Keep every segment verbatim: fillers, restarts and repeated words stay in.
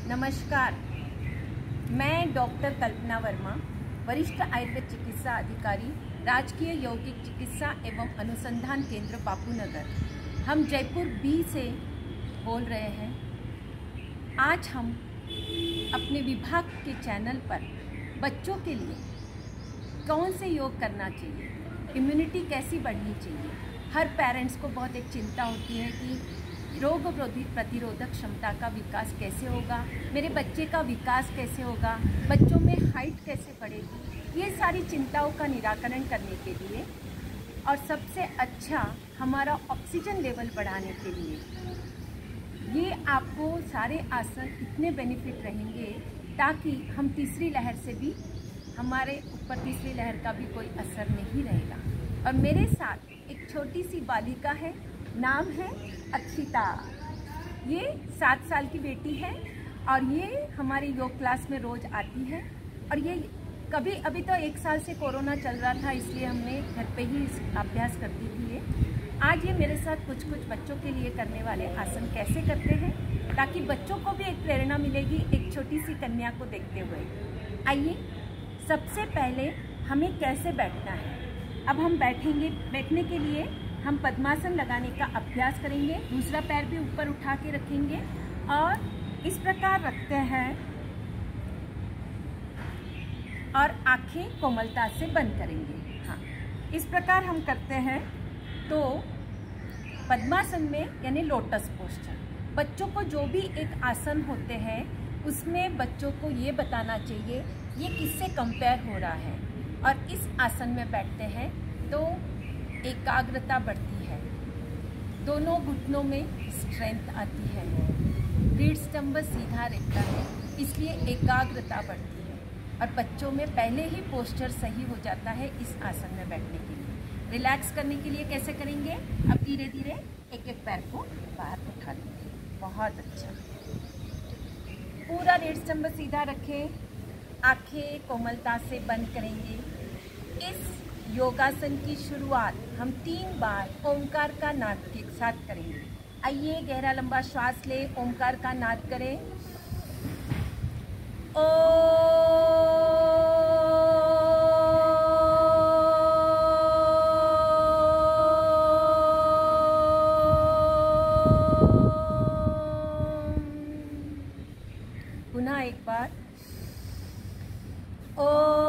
नमस्कार, मैं डॉक्टर कल्पना वर्मा, वरिष्ठ आयुर्वेद चिकित्सा अधिकारी, राजकीय यौगिक चिकित्सा एवं अनुसंधान केंद्र बापू नगर, हम जयपुर बी से बोल रहे हैं। आज हम अपने विभाग के चैनल पर बच्चों के लिए कौन से योग करना चाहिए, इम्यूनिटी कैसी बढ़नी चाहिए। हर पेरेंट्स को बहुत एक चिंता होती है कि रोग प्रतिरोधक क्षमता का विकास कैसे होगा, मेरे बच्चे का विकास कैसे होगा, बच्चों में हाइट कैसे बढ़ेगी। ये सारी चिंताओं का निराकरण करने के लिए और सबसे अच्छा हमारा ऑक्सीजन लेवल बढ़ाने के लिए ये आपको सारे आसन इतने बेनिफिट रहेंगे ताकि हम तीसरी लहर से भी हमारे ऊपर तीसरी लहर का भी कोई असर नहीं रहेगा। और मेरे साथ एक छोटी सी बालिका है, नाम है अक्षिता। ये सात साल की बेटी है और ये हमारे योग क्लास में रोज़ आती है। और ये कभी अभी तो एक साल से कोरोना चल रहा था, इसलिए हमने घर पे ही अभ्यास करती थी। ये आज ये मेरे साथ कुछ कुछ बच्चों के लिए करने वाले आसन कैसे करते हैं ताकि बच्चों को भी एक प्रेरणा मिलेगी एक छोटी सी कन्या को देखते हुए। आइए, सबसे पहले हमें कैसे बैठना है। अब हम बैठेंगे। बैठने के लिए हम पद्मासन लगाने का अभ्यास करेंगे। दूसरा पैर भी ऊपर उठा के रखेंगे और इस प्रकार रखते हैं और आंखें कोमलता से बंद करेंगे। हाँ, इस प्रकार हम करते हैं। तो पद्मासन में यानी लोटस पोस्चर, बच्चों को जो भी एक आसन होते हैं उसमें बच्चों को ये बताना चाहिए ये किससे कंपेयर हो रहा है। और इस आसन में बैठते हैं तो एकाग्रता बढ़ती है, दोनों घुटनों में स्ट्रेंथ आती है, रीढ़ स्तंभ सीधा रहता है, इसलिए एकाग्रता बढ़ती है और बच्चों में पहले ही पोस्चर सही हो जाता है इस आसन में बैठने के लिए। रिलैक्स करने के लिए कैसे करेंगे, अब धीरे धीरे एक एक पैर को बाहर उठा लेंगे। बहुत अच्छा, पूरा रीढ़ स्तंभ सीधा रखें, आंखें कोमलता से बंद करेंगे। इस योगासन की शुरुआत हम तीन बार ओंकार का नाद के साथ करेंगे। आइए, गहरा लंबा श्वास ले, ओंकार का नाद करें। ओ पुनः एक बार ओ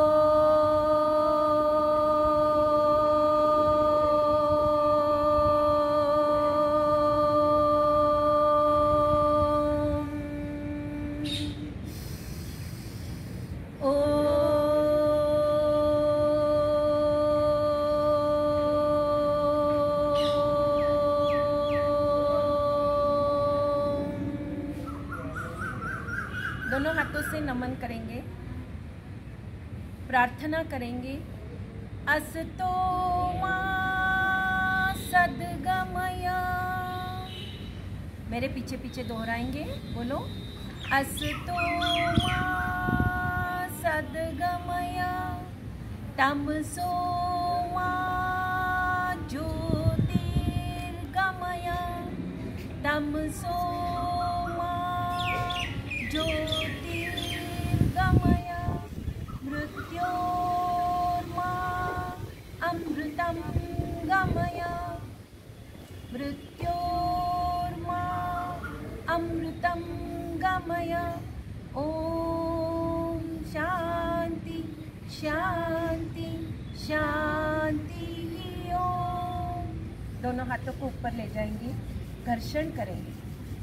दोनों हाथों से नमन करेंगे, प्रार्थना करेंगे। अस्तो मा सद्गमय, मेरे पीछे पीछे दोहराएंगे, बोलो अस्तो मा सद्गमय, तमसो मा ज्योतिर्गमय, तमसो ज्योतिर्गमय, मृत्योर्मा अमृतं गमय, मृत्योर्मा अमृतं गमय। ओम शांति शांति शांति ओम। दोनों हाथों को ऊपर ले जाएंगे, घर्षण करेंगे।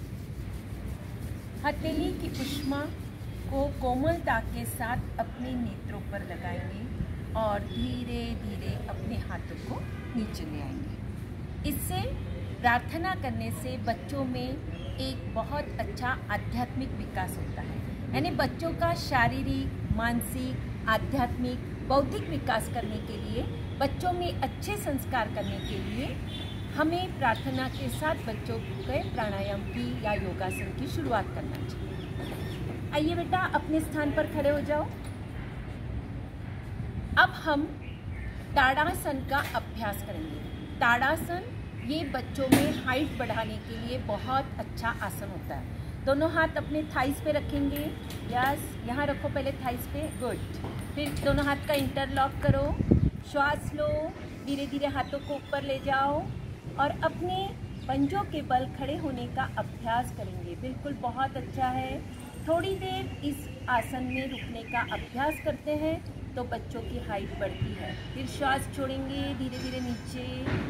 हथेली की उष्मा को कोमलता के साथ अपने नेत्रों पर लगाएंगे और धीरे धीरे अपने हाथों को नीचे ले आएंगे। इससे प्रार्थना करने से बच्चों में एक बहुत अच्छा आध्यात्मिक विकास होता है। यानी बच्चों का शारीरिक, मानसिक, आध्यात्मिक, बौद्धिक विकास करने के लिए, बच्चों में अच्छे संस्कार करने के लिए हमें प्रार्थना के साथ बच्चों के प्राणायाम की या योगासन की शुरुआत करना चाहिए। आइए बेटा, अपने स्थान पर खड़े हो जाओ। अब हम ताड़ासन का अभ्यास करेंगे। ताड़ासन ये बच्चों में हाइट बढ़ाने के लिए बहुत अच्छा आसन होता है। दोनों हाथ अपने थाइस पे रखेंगे। यस, यहाँ रखो पहले थाइस पे। गुड। फिर दोनों हाथ का इंटरलॉक करो। श्वास लो। धीरे धीरे हाथों को ऊपर ले जाओ और अपने पंजों के बल खड़े होने का अभ्यास करेंगे। बिल्कुल, बहुत अच्छा है। थोड़ी देर इस आसन में रुकने का अभ्यास करते हैं तो बच्चों की हाइट बढ़ती है। फिर श्वास छोड़ेंगे धीरे धीरे नीचे।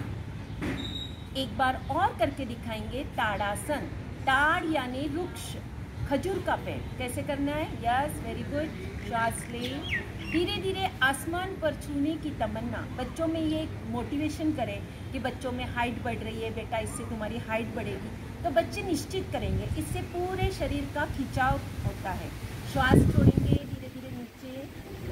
एक बार और करके दिखाएंगे ताड़ासन। ताड़ यानी वृक्ष, खजूर का पेड़। कैसे करना है? Yes, very good. श्वास ले। धीरे धीरे आसमान पर छूने की तमन्ना। बच्चों में ये मोटिवेशन करें कि बच्चों में हाइट बढ़ रही है, बेटा इससे तुम्हारी हाइट बढ़ेगी, तो बच्चे निश्चित करेंगे। इससे पूरे शरीर का खिंचाव होता है। श्वास छोड़ेंगे धीरे धीरे नीचे।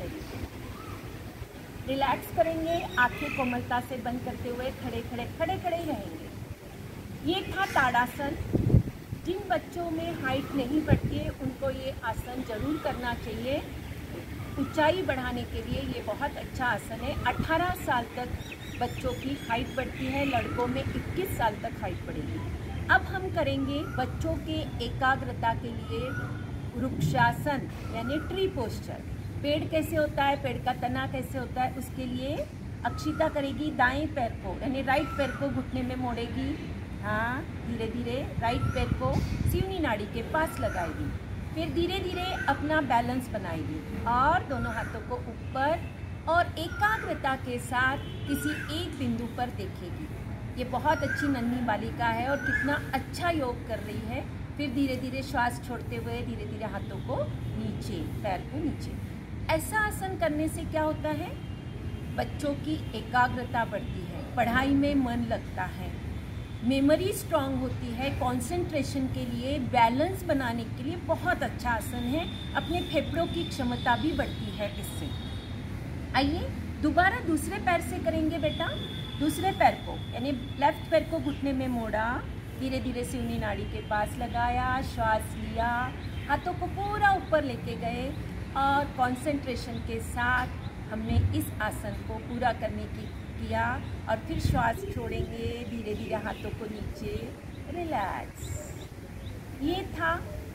रिलैक्स करेंगे, आंखें कोमलता से बंद करते हुए खड़े खड़े खड़े खड़े ही रहेंगे। ये था ताड़ासन। जिन बच्चों में हाइट नहीं बढ़ती है उनको ये आसन जरूर करना चाहिए। ऊंचाई बढ़ाने के लिए ये बहुत अच्छा आसन है। अठारह साल तक बच्चों की हाइट बढ़ती है, लड़कों में इक्कीस साल तक हाइट बढ़ेगी। अब हम करेंगे बच्चों के एकाग्रता के लिए वृक्षासन यानी ट्री पोस्चर। पेड़ कैसे होता है, पेड़ का तना कैसे होता है, उसके लिए अक्षिता करेगी। दाएं पैर को यानी राइट पैर को घुटने में मोड़ेगी। हाँ, धीरे धीरे राइट पैर को सीवनी नाड़ी के पास लगाएगी। फिर धीरे धीरे अपना बैलेंस बनाएगी और दोनों हाथों को ऊपर और एकाग्रता के साथ किसी एक बिंदु पर देखेगी। ये बहुत अच्छी नन्ही बालिका है और कितना अच्छा योग कर रही है। फिर धीरे धीरे श्वास छोड़ते हुए धीरे धीरे हाथों को नीचे, पैर को नीचे। ऐसा आसन करने से क्या होता है? बच्चों की एकाग्रता बढ़ती है, पढ़ाई में मन लगता है, मेमोरी स्ट्रांग होती है, कंसंट्रेशन के लिए, बैलेंस बनाने के लिए बहुत अच्छा आसन है। अपने फेफड़ों की क्षमता भी बढ़ती है इससे। आइए दोबारा दूसरे पैर से करेंगे बेटा। दूसरे पैर को यानी लेफ्ट पैर को घुटने में मोड़ा, धीरे धीरे सीवनी नाड़ी के पास लगाया, श्वास लिया, हाथों को पूरा ऊपर लेके गए और कंसंट्रेशन के साथ हमने इस आसन को पूरा करने की किया और फिर श्वास छोड़ेंगे धीरे धीरे हाथों को नीचे। रिलैक्स। ये था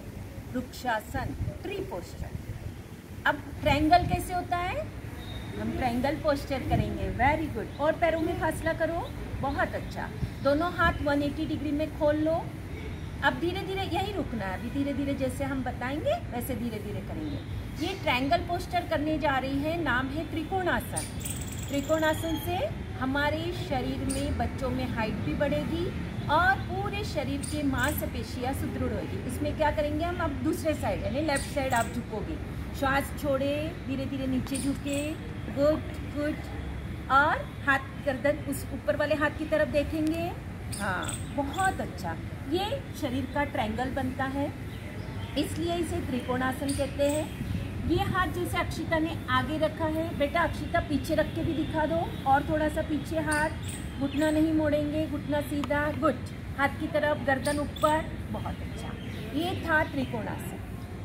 वृक्षासन, ट्री पोस्चर। अब ट्रायंगल कैसे होता है? हम ट्रायंगल पोस्चर करेंगे। Very good. और पैरों में फासला करो। बहुत अच्छा। दोनों हाथ एक सौ अस्सी डिग्री में खोल लो। अब धीरे धीरे यही रुकना है। अभी धीरे धीरे जैसे हम बताएंगे वैसे धीरे धीरे करेंगे। ये ट्रायंगल पोस्चर करने जा रही है, नाम है त्रिकोणासन। त्रिकोणासन से हमारे शरीर में बच्चों में हाइट भी बढ़ेगी और पूरे शरीर के मांसपेशियां सुदृढ़ होगी। इसमें क्या करेंगे हम? अब दूसरे साइड यानी लेफ्ट साइड आप झुकोगे। श्वास छोड़े, धीरे धीरे नीचे झुके। Good good. और हाथ गर्दन उस ऊपर वाले हाथ की तरफ देखेंगे। हाँ, बहुत अच्छा। ये शरीर का ट्रायंगल बनता है, इसलिए इसे त्रिकोणासन कहते हैं। ये हाथ जैसे अक्षिता ने आगे रखा है, बेटा अक्षिता पीछे रख के भी दिखा दो। और थोड़ा सा पीछे हाथ, घुटना नहीं मोड़ेंगे, घुटना सीधा। गुड। हाथ की तरफ, गर्दन ऊपर। बहुत अच्छा। ये था त्रिकोणासन।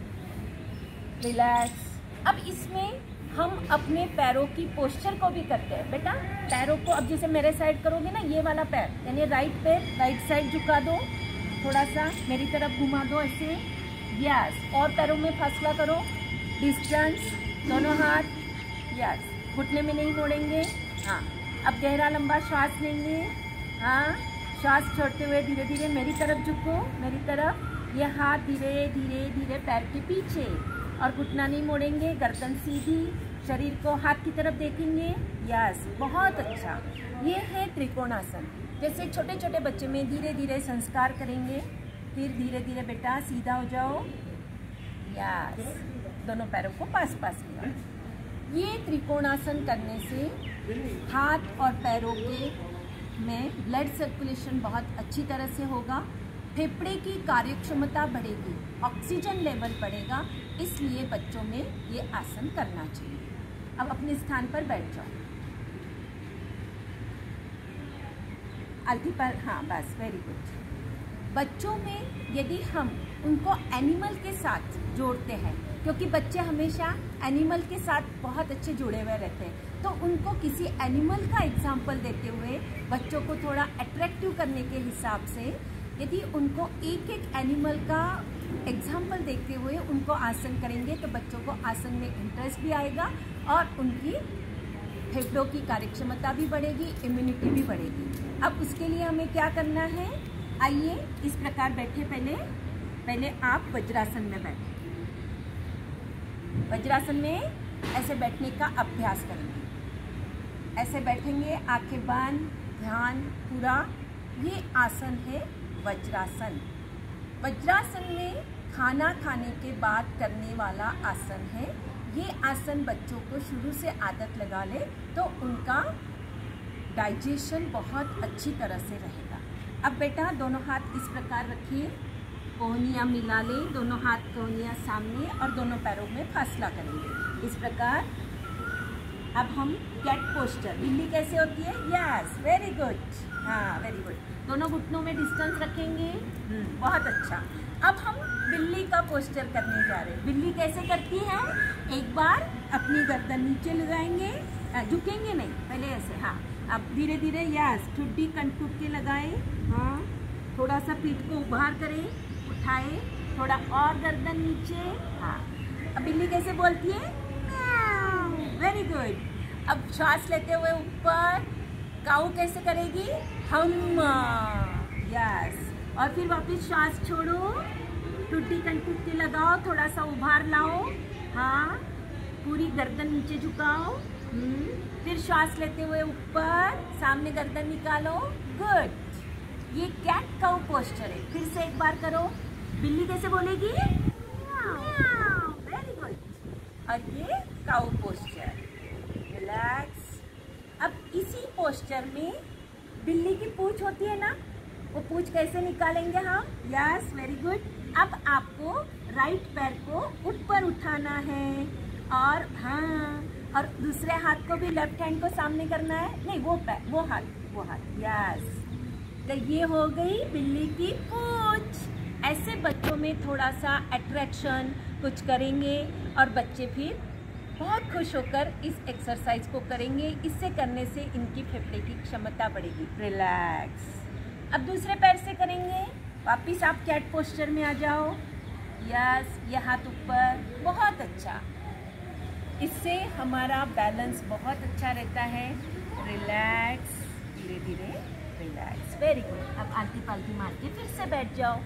रिलैक्स। अब इसमें हम अपने पैरों की पोस्चर को भी करते हैं बेटा। पैरों को अब जैसे मेरे साइड करोगे ना, ये वाला पैर यानी राइट पैर राइट साइड झुका दो, थोड़ा सा मेरी तरफ घुमा दो ऐसे। यस। और पैरों में फासला करो, डिस्टेंस, दोनों हाथ। यस। घुटने में नहीं मोड़ेंगे। हाँ। अब गहरा लंबा श्वास लेंगे। हाँ। श्वास छोड़ते हुए धीरे धीरे मेरी तरफ झुको, मेरी तरफ। ये हाथ धीरे धीरे धीरे पैर के पीछे और घुटना नहीं मोड़ेंगे, गर्दन सीधी, शरीर को हाथ की तरफ देखेंगे। यस, बहुत अच्छा। ये है त्रिकोणासन। जैसे छोटे छोटे बच्चे में धीरे धीरे संस्कार करेंगे। फिर धीरे धीरे बेटा सीधा हो जाओ। यस। दोनों पैरों को पास पास मिलाओ। ये त्रिकोणासन करने से हाथ और पैरों के में ब्लड सर्कुलेशन बहुत अच्छी तरह से होगा, फेफड़े की कार्यक्षमता बढ़ेगी, ऑक्सीजन लेवल बढ़ेगा। इसलिए बच्चों में ये आसन करना चाहिए। अब अपने स्थान पर बैठ जाओ। आलती पर, हाँ बस, वेरी गुड। बच्चों में यदि हम उनको एनिमल के साथ जोड़ते हैं, क्योंकि बच्चे हमेशा एनिमल के साथ बहुत अच्छे जुड़े हुए रहते हैं, तो उनको किसी एनिमल का एग्जाम्पल देते हुए बच्चों को थोड़ा अट्रैक्टिव करने के हिसाब से यदि उनको एक एक एनिमल का एग्जाम्पल देखते हुए उनको आसन करेंगे तो बच्चों को आसन में इंटरेस्ट भी आएगा और उनकी फेफड़ों की कार्यक्षमता भी बढ़ेगी, इम्यूनिटी भी बढ़ेगी। अब उसके लिए हमें क्या करना है, आइए इस प्रकार बैठे। पहले पहले आप वज्रासन में बैठे। वज्रासन में ऐसे बैठने का अभ्यास करेंगे। ऐसे बैठेंगे, आंखें बंद, ध्यान पूरा। ये आसन है वज्रासन। वज्रासन में खाना खाने के बाद करने वाला आसन है। ये आसन बच्चों को शुरू से आदत लगा ले तो उनका डाइजेशन बहुत अच्छी तरह से रहेगा। अब बेटा दोनों हाथ इस प्रकार रखिए, कोहनियाँ मिला लें, दोनों हाथ कोहनियाँ सामने और दोनों पैरों में फासला करेंगे इस प्रकार। अब हम कैट पोस्चर, बिल्ली कैसे होती है, यस वेरी गुड, हाँ वेरी गुड। दोनों घुटनों में डिस्टेंस रखेंगे, बहुत अच्छा। अब हम बिल्ली का पोस्चर करने जा रहे हैं। बिल्ली कैसे करती है, एक बार अपनी गर्दन नीचे लगाएंगे, झुकेंगे नहीं, पहले ऐसे, हाँ। अब धीरे धीरे यस ठुड्डी कंटूट के लगाए, हाँ। थोड़ा सा पीठ को उभार करें, उठाए, थोड़ा और गर्दन नीचे, हाँ। अब बिल्ली कैसे बोलती है, वेरी गुड। अब श्वास लेते हुए ऊपर, काऊ कैसे करेगी, हम, यस। और फिर वापस श्वास छोड़ो, टूटी कंटूट के लगाओ, थोड़ा सा उभार लाओ, हाँ। पूरी गर्दन नीचे झुकाओ, फिर श्वास लेते हुए ऊपर, सामने गर्दन निकालो, गुड। ये कैट काऊ पोस्चर है। फिर से एक बार करो। बिल्ली कैसे बोलेगी, वेरी गुड। और ये काऊ पोस्चर, रिलैक्स। अब इसी पोस्चर में बिल्ली की पूंछ होती है ना, वो पूंछ कैसे निकालेंगे हम, यस वेरी गुड। अब आपको राइट पैर को ऊपर उठाना है और हाँ, और दूसरे हाथ को भी लेफ्ट हैंड को सामने करना है, नहीं वो पैर, वो हाथ, वो हाथ, यस। तो ये हो गई बिल्ली की पूंछ। ऐसे बच्चों में थोड़ा सा अट्रैक्शन कुछ करेंगे और बच्चे फिर बहुत खुश होकर इस एक्सरसाइज को करेंगे। इससे करने से इनकी फेफड़े की क्षमता बढ़ेगी। रिलैक्स। अब दूसरे पैर से करेंगे। वापिस आप कैट पोस्चर में आ जाओ, यस। ये हाथ ऊपर, बहुत अच्छा। इससे हमारा बैलेंस बहुत अच्छा रहता है। रिलैक्स, धीरे धीरे रिलैक्स, वेरी गुड। अब आलती पालती मार के फिर से बैठ जाओ।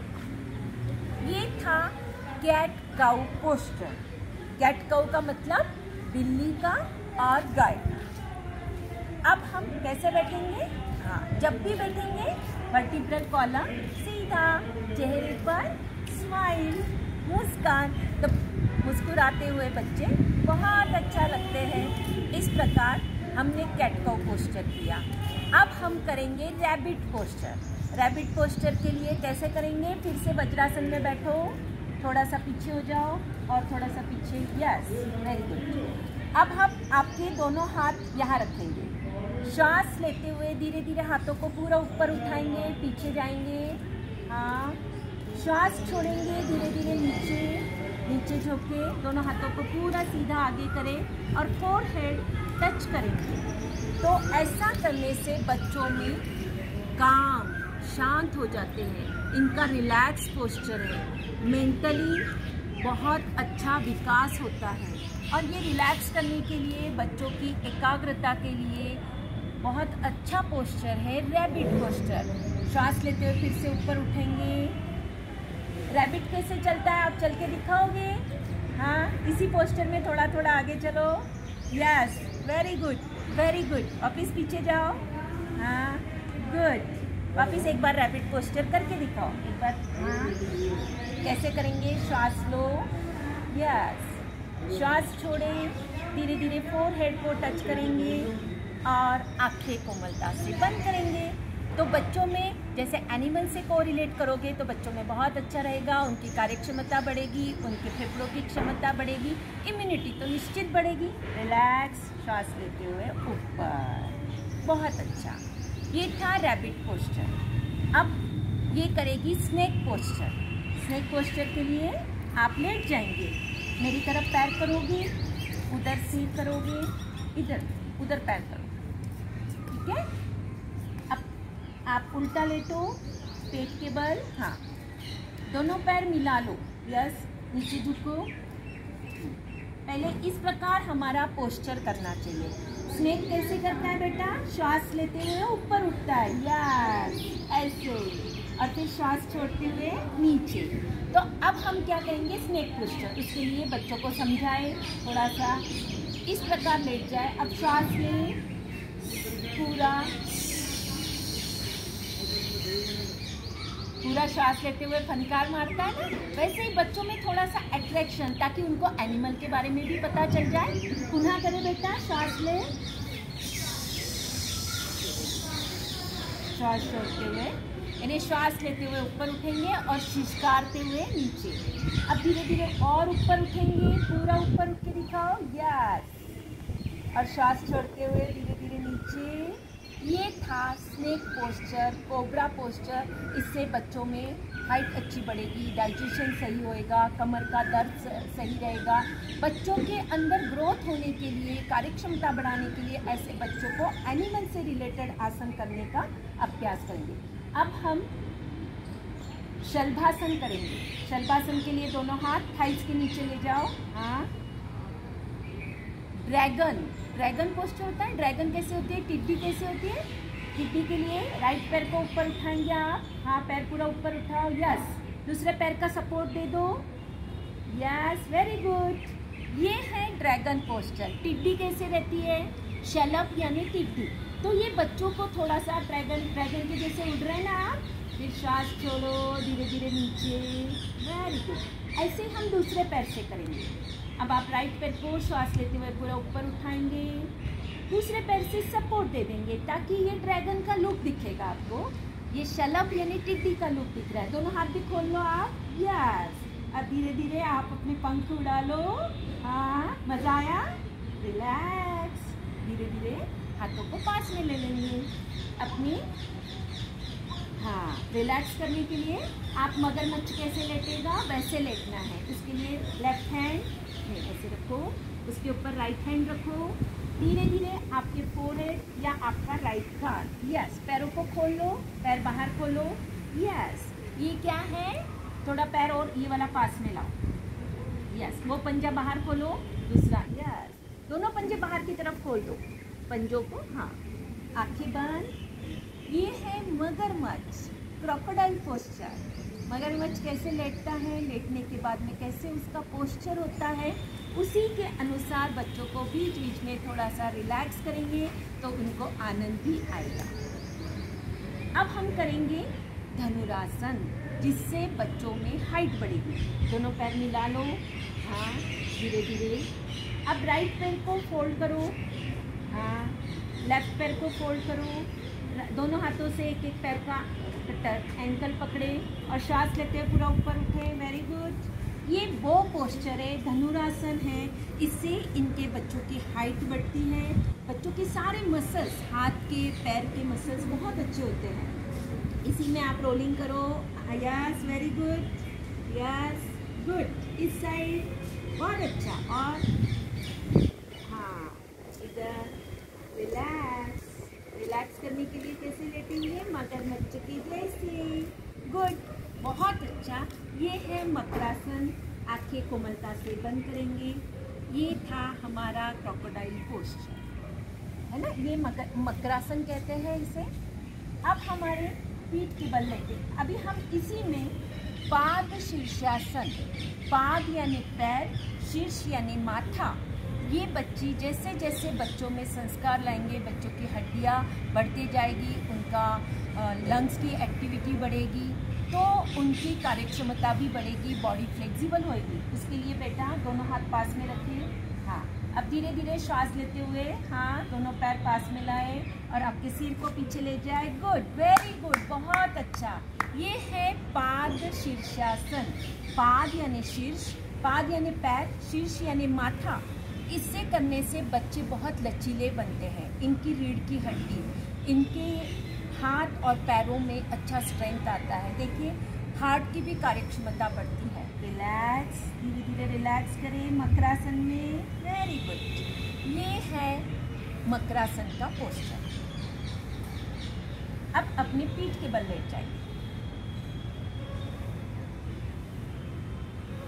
ये था cat cow posture. Cat cow का मतलब बिल्ली का और गाय का। अब हम कैसे बैठेंगे, हाँ, जब भी बैठेंगे वर्टिब्रल कॉलम सीधा, चेहरे पर स्माइल, मुस्कान। तो मुस्कुराते हुए बच्चे बहुत अच्छा लगते हैं। इस प्रकार हमने कैट काऊ पोस्चर किया। अब हम करेंगे रैबिट पोस्चर। रैबिट पोस्चर के लिए कैसे करेंगे, फिर से वज्रासन में बैठो, थोड़ा सा पीछे हो जाओ और थोड़ा सा पीछे, यस वेरी गुड। अब हम आपके दोनों हाथ यहाँ रखेंगे। श्वास लेते हुए धीरे धीरे हाथों को पूरा ऊपर उठाएंगे, पीछे जाएंगे, हाँ। श्वास छोड़ेंगे, धीरे धीरे नीचे नीचे झुके, दोनों हाथों को पूरा सीधा आगे करें और फोरहेड टच करेंगे। तो ऐसा करने से बच्चों में काम, शांत हो जाते हैं। इनका रिलैक्स पोस्चर है, मेंटली बहुत अच्छा विकास होता है। और ये रिलैक्स करने के लिए, बच्चों की एकाग्रता के लिए बहुत अच्छा पोस्चर है रैबिट पोस्चर। श्वास लेते हुए फिर से ऊपर उठेंगे। रैबिट कैसे चलता है आप चल के दिखाओगे, हाँ। इसी पोस्चर में थोड़ा थोड़ा आगे चलो, yes very good, very good. वापिस पीछे जाओ, हाँ गुड। वापिस एक बार रैबिट पोस्चर करके दिखाओ एक बार, हाँ। कैसे करेंगे, श्वास लो, यस। श्वास छोड़ें, धीरे धीरे फोरहेड को टच करेंगे और आंखें कोमलता से बंद करेंगे। तो बच्चों में जैसे एनिमल से कोरिलेट करोगे तो बच्चों में बहुत अच्छा रहेगा। उनकी कार्यक्षमता बढ़ेगी, उनके फेफड़ों की क्षमता बढ़ेगी, इम्यूनिटी तो निश्चित बढ़ेगी। रिलैक्स, श्वास लेते हुए ऊपर, बहुत अच्छा। ये था रैबिट पोस्चर। अब ये करेगी स्नेक पोस्चर। स्नेक पोस्चर के लिए आप लेट जाएंगे, मेरी तरफ पैर करोगे, उधर सिर करोगे, इधर उधर पैर करोगे, ठीक है। अब आप उल्टा लेटो, पेट के बल, हाँ, दोनों पैर मिला लो, यस, नीचे झुको। पहले इस प्रकार हमारा पोस्चर करना चाहिए। स्नेक कैसे करता है बेटा? श्वास लेते हुए ऊपर उठता है, यस ऐसे, और फिर श्वास छोड़ते हुए नीचे। तो अब हम क्या कहेंगे? Snake posture. उसके लिए बच्चों को समझाए थोड़ा सा। इस प्रकार लेट जाए। अब श्वास ले पूरा पूरा श्वास लेते हुए फनकार मारता है ना, वैसे ही बच्चों में थोड़ा सा अट्रैक्शन, ताकि उनको एनिमल के बारे में भी पता चल जाए। पुनः करें बेटा, श्वास ले, श्वास छोड़ते हुए, यानी श्वास लेते हुए ऊपर उठेंगे और शिश्कारते हुए नीचे। अब धीरे धीरे और ऊपर उठेंगे, पूरा ऊपर उठ के दिखाओ, यस, और श्वास छोड़ते हुए धीरे धीरे नीचे। ये था स्नेक पोस्चर, कोबरा पोस्चर। इससे बच्चों में हाइट अच्छी बढ़ेगी, डाइजेशन सही होएगा, कमर का दर्द सही रहेगा। बच्चों के अंदर ग्रोथ होने के लिए, कार्यक्षमता बढ़ाने के लिए ऐसे बच्चों को एनिमल से रिलेटेड आसन करने का अभ्यास करेंगे। अब हम शलभासन करेंगे। शलभासन के लिए दोनों हाथ थाइस के नीचे ले जाओ। हाँ, ड्रैगन, ड्रैगन पोस्चर होता है। ड्रैगन कैसे होती है? टिड्डी कैसे होती है? टिड्डी के लिए राइट पैर को ऊपर उठाएंगे आप। हाँ, पैर पूरा ऊपर उठाओ, यस। दूसरे पैर का सपोर्ट दे दो, यस, वेरी गुड। ये है ड्रैगन पोस्चर। टिड्डी कैसे रहती है? शलभ यानी टिड्डी। तो ये बच्चों को थोड़ा सा ड्रैगन ड्रैगन के जैसे उड़ रहे हैं ना आप। फिर श्वास छोड़ो, धीरे धीरे नीचे, वेरी गुड। ऐसे हम दूसरे पैर से करेंगे। अब आप राइट पैर को श्वास लेते हुए पूरा ऊपर उठाएंगे, दूसरे पैर से सपोर्ट दे देंगे ताकि ये ड्रैगन का लुक दिखेगा आपको। ये शलभ यानी टिड्डी का लुक दिख रहा है। दोनों हाथ भी खोल लो आप, यस। अब धीरे धीरे आप अपने पंख उड़ा लो। हाँ, मजा आया? रिलैक्स। धीरे धीरे हाथों को पास में ले लेंगे अपनी। हाँ, रिलैक्स करने के लिए आप मगरमच्छ कैसे लेटेगा वैसे लेटना है। उसके लिए लेफ्ट हैंड ऐसे रखो, उसके ऊपर राइट हैंड रखो। धीरे धीरे आपके फोरहेड या आपका राइट कान, यस। पैरों को खोल लो, पैर बाहर खोलो, यस। ये क्या है? थोड़ा पैर और ये वाला पास में लाओ, यस। वो पंजा बाहर खोलो, दूसरा, यस। दोनों पंजे बाहर की तरफ खोल दो, पंजों को। हाँ, आंखें बंद। ये है मगरमच्छ, क्रोकोडाइल पोस्चर। मगरमच्छ कैसे लेटता है, लेटने के बाद में कैसे उसका पोस्चर होता है, उसी के अनुसार बच्चों को बीच बीच में थोड़ा सा रिलैक्स करेंगे तो उनको आनंद भी आएगा। अब हम करेंगे धनुरासन, जिससे बच्चों में हाइट बढ़ेगी। दोनों पैर मिला लो, हाँ, धीरे धीरे। अब राइट पैर को फोल्ड करो, हाँ, लेफ्ट पैर को फोल्ड करो। दोनों हाथों से एक एक पैर का एंकल पकड़े और श्वास लेते हुए पूरा ऊपर उठे, वेरी गुड। ये वो पोस्चर है, धनुरासन है। इससे इनके बच्चों की हाइट बढ़ती है। बच्चों के सारे मसल्स, हाथ के पैर के मसल्स बहुत अच्छे होते हैं। इसी में आप रोलिंग करो, yes, very good, yes, good. इस साइड बहुत अच्छा। और हाँ, इधर रिलैक्स। रिलैक्स करने के लिए कैसे लेटेंगे? मगरमच्छ की जैसे, गुड, बहुत अच्छा। ये है मकरासन। आंखें कोमलता से बंद करेंगे। ये था हमारा क्रोकोडाइल पोस्चर, है ना। ये मकर मकरासन कहते हैं इसे। अब हमारे पीठ के बल लेंगे। अभी हम इसी में पाद शीर्षासन, पाद यानी पैर, शीर्ष यानी माथा। ये बच्ची जैसे जैसे बच्चों में संस्कार लाएंगे, बच्चों की हड्डियाँ बढ़ती जाएगी, उनका लंग्स की एक्टिविटी बढ़ेगी, तो उनकी कार्यक्षमता भी बढ़ेगी, बॉडी फ्लेक्सिबल होएगी। उसके लिए बेटा दोनों हाथ पास में रखिए। हाँ, अब धीरे धीरे श्वास लेते हुए, हाँ, दोनों पैर पास में लाए और आपके सिर को पीछे ले जाए, गुड, वेरी गुड, बहुत अच्छा। ये है पाद शीर्षासन। पाद यानी शीर्ष, पाद यानी पैर, शीर्ष यानी माथा। इससे करने से बच्चे बहुत लचीले बनते हैं। इनकी रीढ़ की हड्डी, इनके हाथ और पैरों में अच्छा स्ट्रेंथ आता है। देखिए, हार्ट की भी कार्यक्षमता बढ़ती है। रिलैक्स, धीरे धीरे रिलैक्स करें मकरासन में, वेरी गुड। ये है मकरासन का पोस्चर। अब अपने पीठ के बल लेट जाइए।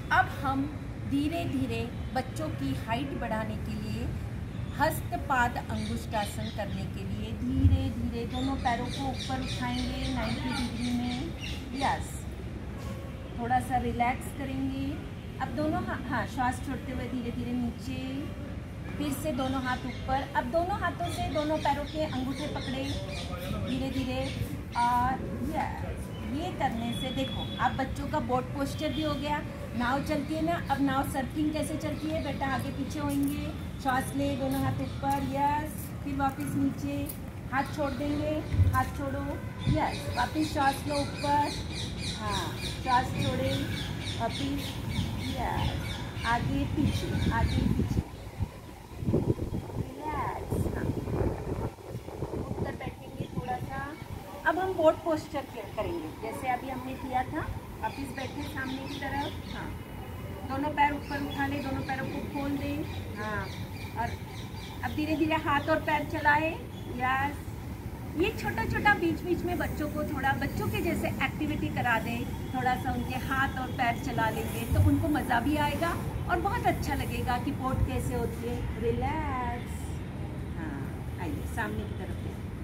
अब हम धीरे धीरे बच्चों की हाइट बढ़ाने के लिए हस्तपाद अंगुष्ठासन करने के लिए धीरे धीरे दोनों पैरों को ऊपर उठाएंगे नब्बे डिग्री में। यस, थोड़ा सा रिलैक्स करेंगे। अब दोनों हाँ श्वास छोड़ते हुए धीरे धीरे नीचे, फिर से दोनों हाथ ऊपर। अब दोनों हाथों से दोनों पैरों के अंगूठे पकड़े धीरे धीरे। और यस, ये करने से देखो अब बच्चों का बोट पोस्चर भी हो गया। नाव चलती है ना, अब नाव सर्फिंग कैसे चलती है बेटा, आगे पीछे होंगे, श्वास ले, दोनों हाथ ऊपर, यस, फिर वापस नीचे, हाथ छोड़ देंगे, हाथ छोड़ो, यस, वापस श्वास लो ऊपर, हाँ, श्वास छोड़े, वापस, यस, आगे पीछे, आगे पीछे, रिलैक्स, हाँ, ऊपर बैठेंगे थोड़ा सा। अब हम बोट पोस्चर करेंगे जैसे अभी हमने किया था। वापिस बैठे सामने की तरफ, हाँ, दोनों पैर ऊपर उठा ले, दोनों पैरों को खोल दें, हाँ, और अब धीरे धीरे हाथ और पैर चलाए। यस, ये छोटा छोटा बीच बीच में बच्चों को थोड़ा बच्चों के जैसे एक्टिविटी करा दें, थोड़ा सा उनके हाथ और पैर चला लेंगे तो उनको मज़ा भी आएगा और बहुत अच्छा लगेगा कि पोट कैसे होती है। रिलैक्स, हाँ, आइए सामने की तरफ।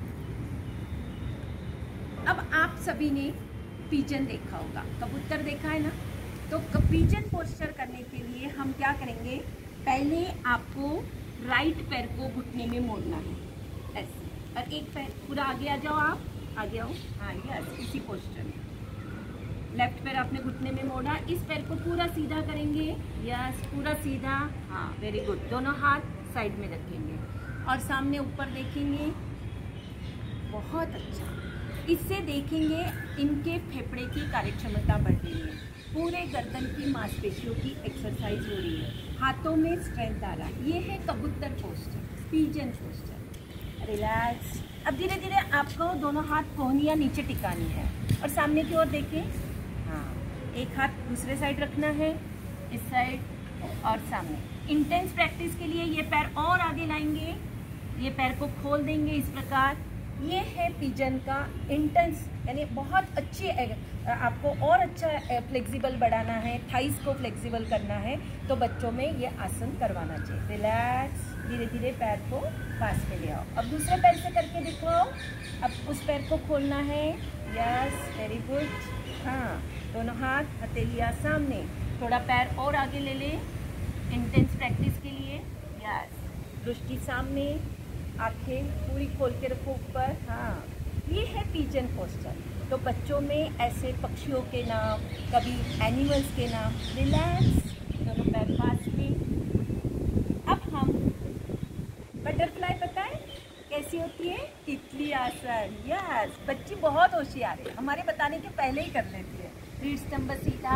अब आप सभी ने पिजन देखा होगा, कबूतर देखा है ना, तो पिजन पोस्चर करने के लिए हम क्या करेंगे, पहले आपको राइट पैर को घुटने में मोड़ना है ऐसे, और एक पैर पूरा आगे आ जाओ, आप आगे आओ, हाँ यस, इसी पोस्चर में लेफ्ट पैर आपने घुटने में मोड़ा, इस पैर को पूरा सीधा करेंगे, यस, पूरा सीधा, हाँ वेरी गुड। दोनों हाथ साइड में रखेंगे और सामने ऊपर देखेंगे, बहुत अच्छा। इससे देखेंगे इनके फेफड़े की कार्यक्षमता बढ़ रही है, पूरे गर्दन की मांसपेशियों की एक्सरसाइज हो रही है, हाथों में स्ट्रेंथ आ रहा है। ये है कबूतर पोस्चर, पिजन पोस्चर। रिलैक्स। अब धीरे धीरे आपको दोनों हाथ कोहनियाँ नीचे टिकानी है और सामने की ओर देखें, हाँ, एक हाथ दूसरे साइड रखना है, इस साइड और सामने। इंटेंस प्रैक्टिस के लिए ये पैर और आगे लाएंगे, ये पैर को खोल देंगे इस प्रकार। ये है पिजन का इंटेंस, यानी बहुत अच्छी, आपको और अच्छा फ्लेक्सिबल बढ़ाना है, थाइस को फ्लेक्सिबल करना है तो बच्चों में ये आसन करवाना चाहिए। रिलैक्स, धीरे धीरे पैर को पास में ले आओ। अब दूसरे पैर से करके दिखाओ। अब उस पैर को खोलना है, यस, वेरी गुड, हाँ, दोनों हाथ हथेलियाँ सामने, थोड़ा पैर और आगे ले ले इंटेंस प्रैक्टिस के लिए। यस, दृष्टि सामने, आंखें पूरी खोल के रखो ऊपर, हाँ। ये है पिजन पोस्चर। तो बच्चों में ऐसे पक्षियों के नाम, कभी एनिमल्स के नाम। रिलैक्स, दोनों पैर पास में। अब हम बटरफ्लाई, पता है कैसी होती है, तितली आसन। यस, बच्ची बहुत होशियार है, हमारे बताने के पहले ही कर लेती है। रीढ़ स्तंभ सीधा,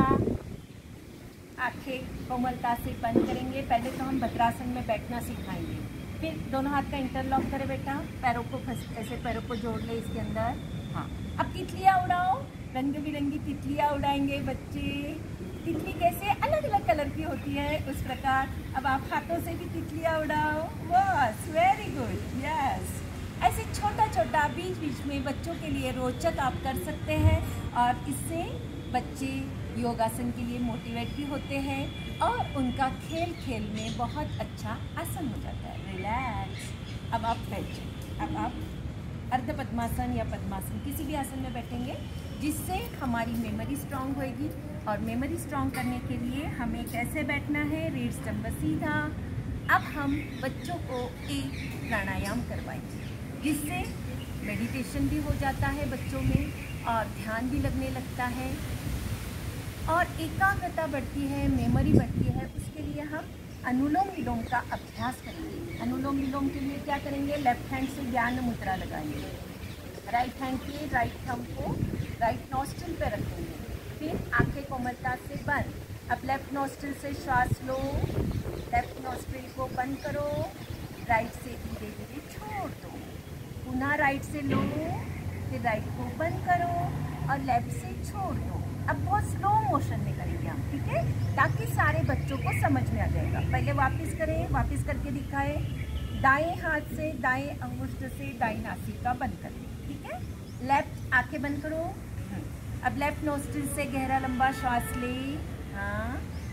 आंखें कोमलता से बंद करेंगे। पहले तो हम भद्रासन में बैठना सिखाएंगे, फिर दोनों हाथ का इंटरलॉक करें बेटा, पैरों को फंस ऐसे पैरों को जोड़ ले इसके अंदर, हाँ। अब तितलियाँ उड़ाओ, रंग बिरंगी तितलियाँ उड़ाएंगे बच्चे। तितली कैसे अलग अलग कलर की होती है उस प्रकार। अब आप हाथों से भी तितलियाँ उड़ाओ, बस, वेरी गुड, यस। ऐसे छोटा छोटा बीच बीच में बच्चों के लिए रोचक आप कर सकते हैं और इससे बच्चे योगासन के लिए मोटिवेट भी होते हैं और उनका खेल खेल में बहुत अच्छा आसन हो जाता है। रिलैक्स। अब आप बैठे, अब आप अर्ध पद्मासन या पद्मासन किसी भी आसन में बैठेंगे जिससे हमारी मेमोरी स्ट्रांग होएगी। और मेमोरी स्ट्रांग करने के लिए हमें कैसे बैठना है, रीढ़ स्तंभ सीधा। अब हम बच्चों को एक प्राणायाम करवाएंगे जिससे मेडिटेशन भी हो जाता है बच्चों में और ध्यान भी लगने लगता है और एकाग्रता बढ़ती है, मेमोरी बढ़ती है। उसके लिए हम अनुलोम विलोम का अभ्यास करेंगे। अनुलोम विलोम के लिए क्या करेंगे, लेफ्ट हैंड से ज्ञान मुद्रा लगाएंगे, राइट हैंड के राइट थंब को राइट नॉस्ट्रिल पे रखेंगे, फिर आंखें कोमलता से बंद। अब लेफ्ट नॉस्ट्रिल से श्वास लो, लेफ्ट नॉस्ट्रिल को बंद करो, राइट से धीरे धीरे छोड़ दो, पुनः राइट से लो, फिर राइट को बंद करो और लेफ्ट से छोड़ दो। अब बहुत स्लो मोशन में करेंगे हम, ठीक है, ताकि सारे बच्चों को समझ में आ जाएगा। पहले वापस करें, वापस करके दिखाएं। दाएं हाथ से दाएं अंगुष्ठ से दाएं नासिका बंद करें, ठीक है। लेफ्ट, आंखें बंद करो। अब लेफ्ट नोस्ट्रिल से गहरा लंबा श्वास ले, हाँ,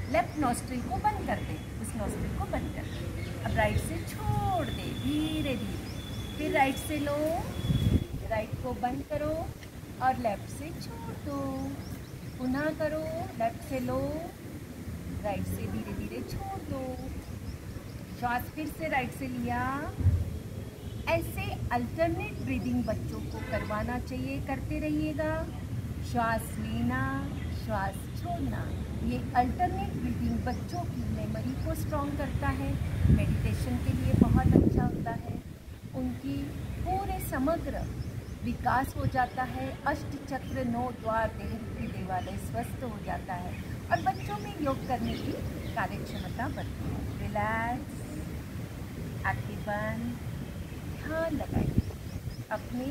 लेफ्ट नॉस्ट्रिल को बंद कर दे, उस नॉस्ट्रिल को बंद कर दे। अब राइट से छोड़ दे धीरे धीरे, फिर राइट से लो, राइट को बंद करो और लेफ्ट से छोड़ दो, पुनः करो, लेफ्ट से लो, राइट से धीरे धीरे छोड़ दो, श्वास फिर से राइट से लिया। ऐसे अल्टरनेट ब्रीदिंग बच्चों को करवाना चाहिए, करते रहिएगा। श्वास लेना, श्वास छोड़ना, ये अल्टरनेट ब्रीदिंग बच्चों की मेमोरी को स्ट्रॉन्ग करता है, मेडिटेशन के लिए बहुत अच्छा होता है, उनकी पूरे समग्र विकास हो जाता है, अष्ट चक्र नौ द्वार देह की देवालय स्वस्थ हो जाता है और बच्चों में योग करने की कार्यक्षमता बढ़ती है। रिलैक्स, आंखें बंद, ध्यान लगाइए, अपने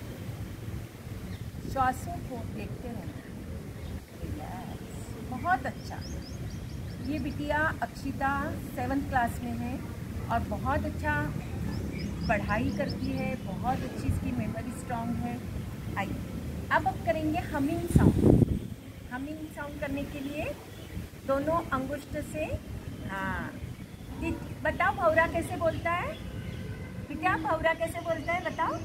श्वासों को देखते रहना। रिलैक्स, बहुत अच्छा। ये बिटिया अक्षिता सेवन्थ क्लास में है और बहुत अच्छा पढ़ाई करती है, बहुत अच्छी इसकी मेमोरी स्ट्रॉन्ग है। आइए अब अब करेंगे हमिंग साउंड। हमिंग साउंड करने के लिए दोनों अंगुष्ठ से, हाँ, बताओ भौरा कैसे बोलता है बेटा? भौरा कैसे बोलता है बताओ?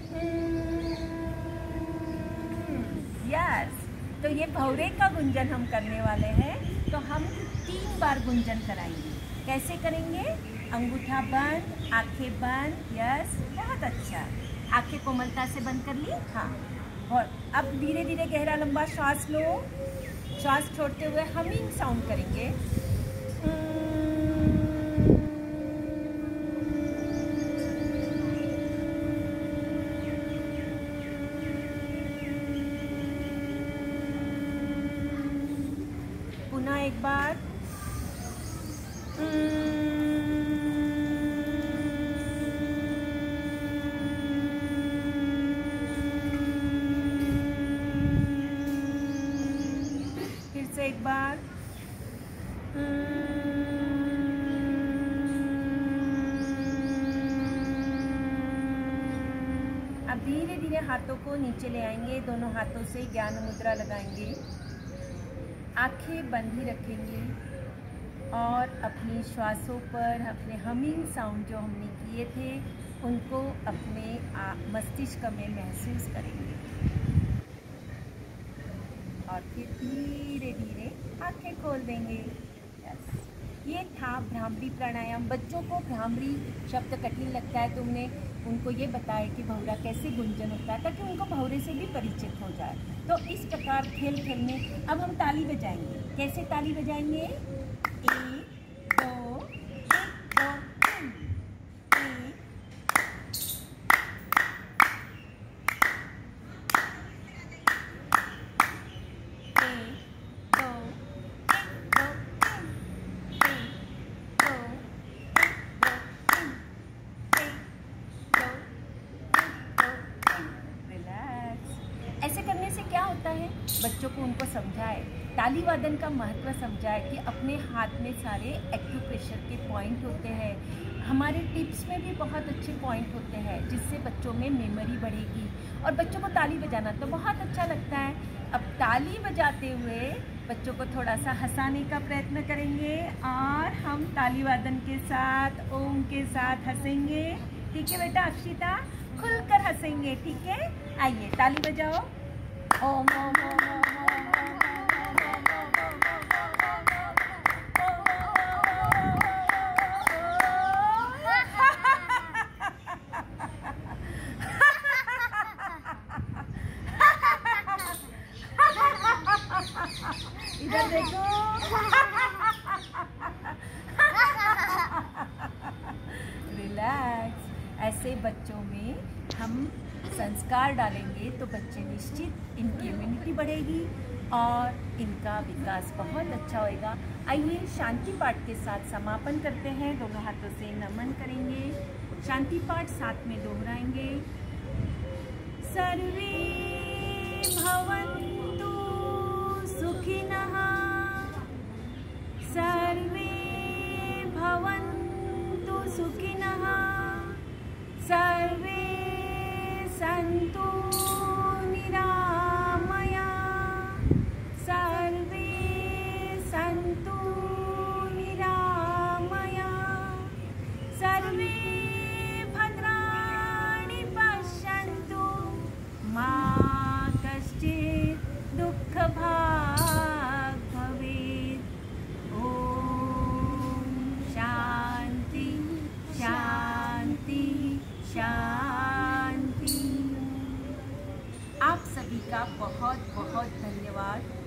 यस, तो ये भौरे का गुंजन हम करने वाले हैं, तो हम तीन बार गुंजन कराएंगे। कैसे करेंगे? अंगूठा बंद, आंखें बंद, यस, बहुत अच्छा। आंखें कोमलता से बंद कर ली, हाँ। और अब धीरे धीरे गहरा लंबा श्वास लो, श्वास छोड़ते हुए हमिंग साउंड करेंगे। पुनः एक बार, फिर से एक बार, अब धीरे धीरे हाथों को नीचे ले आएंगे, दोनों हाथों से ज्ञान मुद्रा लगाएंगे, आंखें बंद ही रखेंगे और अपनी श्वासों पर अपने हमिंग साउंड जो हमने किए थे उनको अपने मस्तिष्क में महसूस करेंगे और फिर धीरे धीरे आंखें खोल देंगे। यस, ये था भ्रामरी प्राणायाम। बच्चों को भ्रामरी शब्द कठिन लगता है, तुमने उनको ये बताया कि भौरा कैसे गुंजन होता है, ताकि उनको भौरे से भी परिचित हो जाए। तो इस प्रकार खेल खेल में अब हम ताली बजाएंगे। कैसे ताली बजाएंगे? एक, दो, एक, दो, तीन, एक, ऐसे करने से क्या होता है? बच्चों को उनको समझाए, ताली वादन का महत्व समझाए कि अपने हाथ में सारे एक्यूप्रेशर के पॉइंट होते हैं, हमारे टिप्स में भी बहुत अच्छे पॉइंट होते हैं, जिससे बच्चों में मेमोरी बढ़ेगी और बच्चों को ताली बजाना तो बहुत अच्छा लगता है। अब ताली बजाते हुए बच्चों को थोड़ा सा हंसाने का प्रयत्न करेंगे और हम ताली वादन के साथ ओम के साथ हंसेंगे। ठीक है बेटा अक्षिता, खुलकर हंसेंगे, ठीक है? आइए ताली बजाओ। ओम ओम ओम ओम इधर देखो। रिलैक्स। ऐसे बच्चों में हम संस्कार डालेंगे तो बच्चे निश्चित इनकी इम्यूनिटी बढ़ेगी और इनका विकास बहुत अच्छा होएगा। आइए शांति पाठ के साथ समापन करते हैं। दोनों हाथों से नमन करेंगे, शांति पाठ साथ में दोहराएंगे। सर्वे भवन्तु सुखिनः, सर्वे भवन्तु सुखिनः, सर्वे सन्तु निरामया, सर्वे सन्तु शांति। आप सभी का बहुत बहुत धन्यवाद।